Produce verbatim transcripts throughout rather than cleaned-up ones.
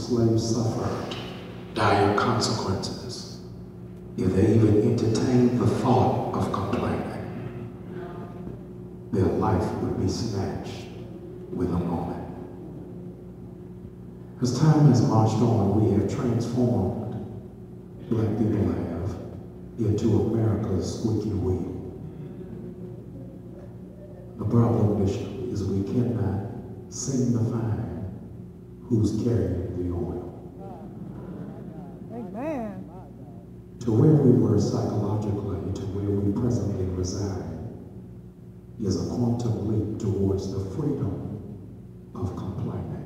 slaves suffered dire consequences if they even entertained the thought of complaining. Their life would be snatched with a moment. As time has marched on, we have transformed, black people have, into America's squeaky wheel. The problem, Bishop, is we cannot seem to find who's carrying the oil. Amen. To where we were psychologically, to where we presently reside, is a quantum leap towards the freedom of complaining.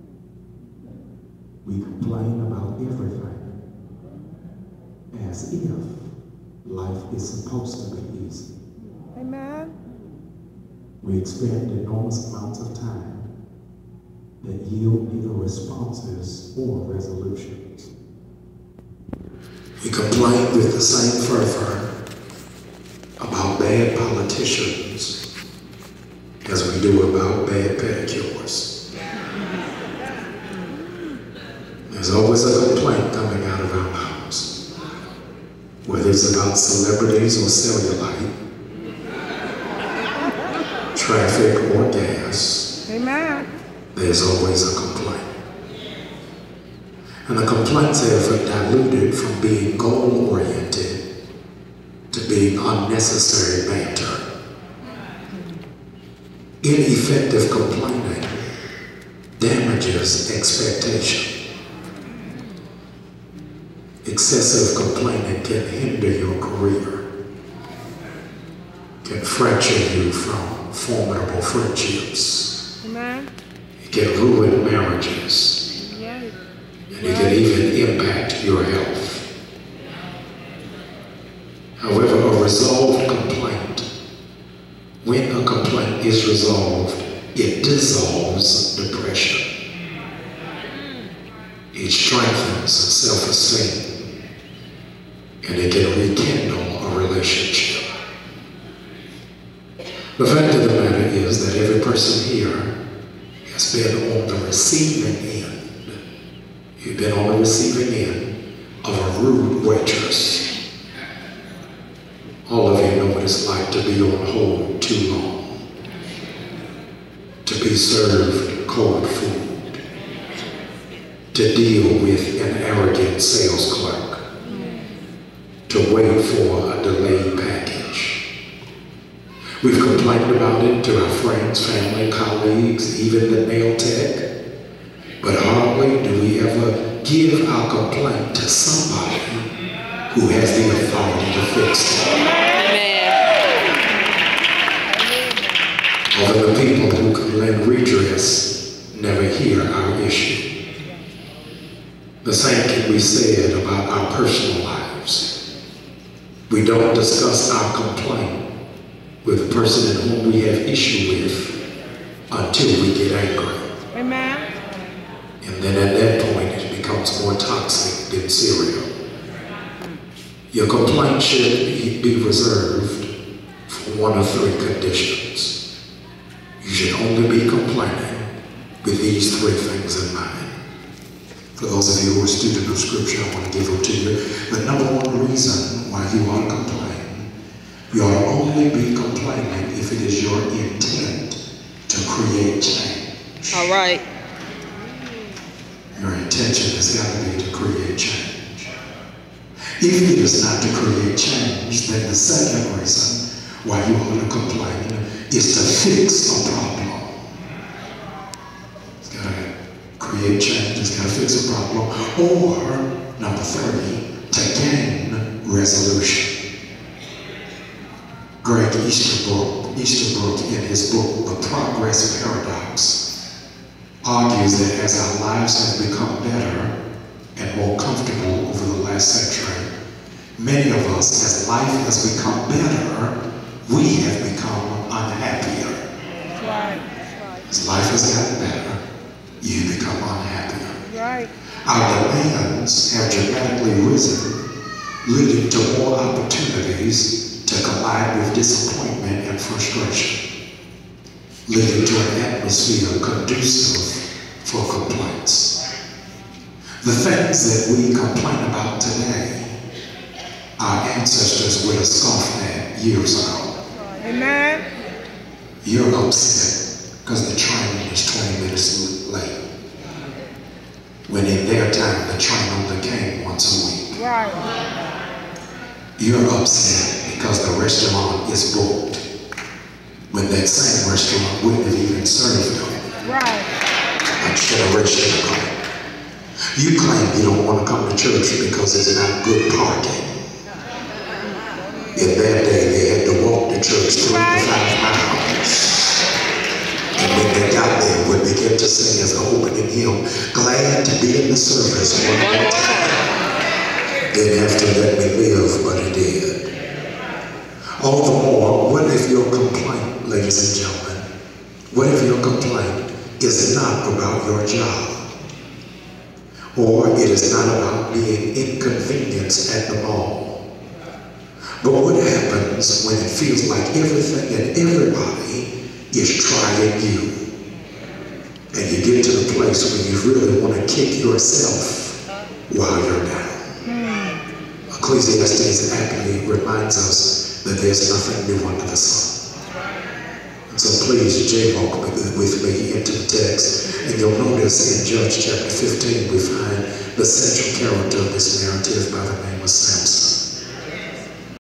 We complain about everything as if life is supposed to be easy. Amen. We expend enormous amounts of time that yield neither responses or resolutions. We complain with the same fervor about bad politicians as we do about bad pedicures. There's always a complaint coming out of our mouths, whether it's about celebrities or cellulite, traffic or gas. Amen. There's always a complaint. And the complaints have diluted from being goal-oriented to being unnecessary banter. Ineffective complaining damages expectation. Excessive complaining can hinder your career, can fracture you from formidable friendships. Amen. It can ruin marriages. Yes. And it can even impact your health. However, a resolved complaint, when a complaint is resolved, it dissolves depression. It strengthens self-esteem. And it can rekindle a relationship. The fact of the matter is that every person here has been on the receiving end. You've been on the receiving end of a rude waitress. All of you know what it's like to be on hold too long, to be served cold food, to deal with an arrogant sales clerk, to wait for a delayed package. We've complained about it to our friends, family, colleagues, even the nail tech. But hardly do we ever give our complaint to somebody who has the authority to fix it. Amen. Although the people who can lend redress never hear our issue. The same can be said about our personal lives. We don't discuss our complaint with the person in whom we have issue with until we get angry. Amen. And then at that point, it becomes more toxic than cereal. Your complaint should be reserved for one of three conditions. You should only be complaining with these three things in mind. For those of you who are a student of Scripture, I want to give them to you. The number one reason why you ought to complain, you ought to only be complaining if it is your intent to create change. All right. Your intention has got to be to create change. If it is not to create change, then the second reason why you ought to complain is to fix a problem. It's got to create change, it's got to fix a problem. Or, number three, to gain resolution. Greg Easterbrook, Easterbrook in his book, The Progress Paradox, argues that as our lives have become better and more comfortable over the last century, many of us, as life has become better, we have become unhappier. That's right. That's right. As life has gotten better, you become unhappier. Right. Our demands have dramatically risen, leading to more opportunities to collide with disappointment and frustration, leading to an atmosphere conducive for complaints. The things that we complain about today, our ancestors would have scoffed at years ago. Amen. You're upset because the train is twenty minutes late. When in their time, the train only came once a week. Right. You're upset because the restaurant is booked when that same restaurant wouldn't have even served them. Right. A generation ago. You claim you don't want to come to church because it's not good parking. In that day, they had to walk to church three to five miles. And when they got there, would begin to sing as an opening hymn, glad to be in the service one more time. Didn't have to let me live, but it did. All the more, what if your complaint, ladies and gentlemen, what if your complaint is not about your job? Or it is not about being inconvenienced at the mall. But what happens when it feels like everything and everybody is trying you? And you get to the place where you really want to kick yourself while you're down. Ecclesiastes aptly reminds us that there's nothing new under the sun. And so please jaywalk with me into the text. And you'll notice in Judges chapter fifteen, we find the central character of this narrative by the name of Samson.